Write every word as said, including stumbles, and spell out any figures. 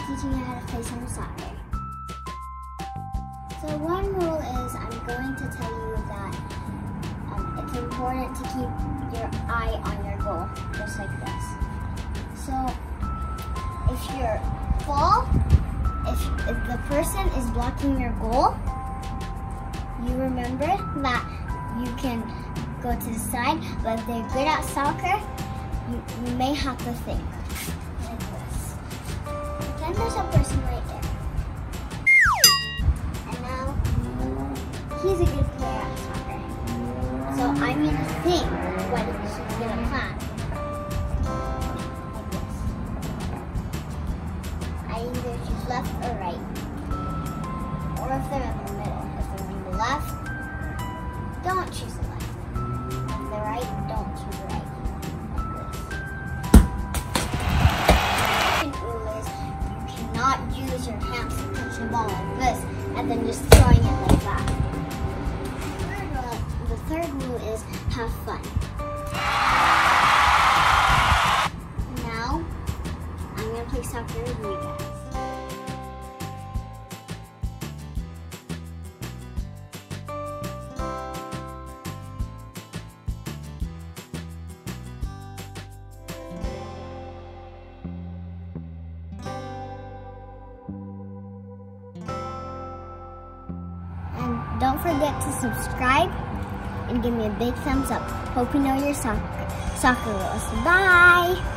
teaching you how to play some soccer. So one rule is I'm going to tell you that um, it's important to keep your eye on your goal, just like this. So if you're ball, if, if the person is blocking your goal, you remember that you can go to the side, but if they're good at soccer, you, you may have to think like this. Then there's a person right there. And now, he's a good player at soccer. So I'm going to think what he's going to plan. Like this. I either choose left or right. Or if they're in the middle. If they're in the left, don't choose the left. If they're right, don't choose the right. Like this. Second rule is you cannot use your hands to touch the ball like this and then just throwing it like that. Third rule, the third rule is have fun. Now, I'm going to play soccer with you guys. And don't forget to subscribe and give me a big thumbs up. Hope you know your soccer, soccer rules. Bye!